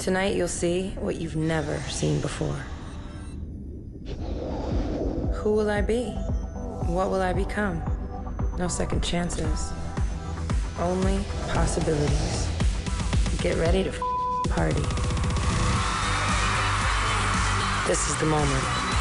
Tonight you'll see what you've never seen before. Who will I be? What will I become? No second chances. Only possibilities. Get ready to party. This is the moment.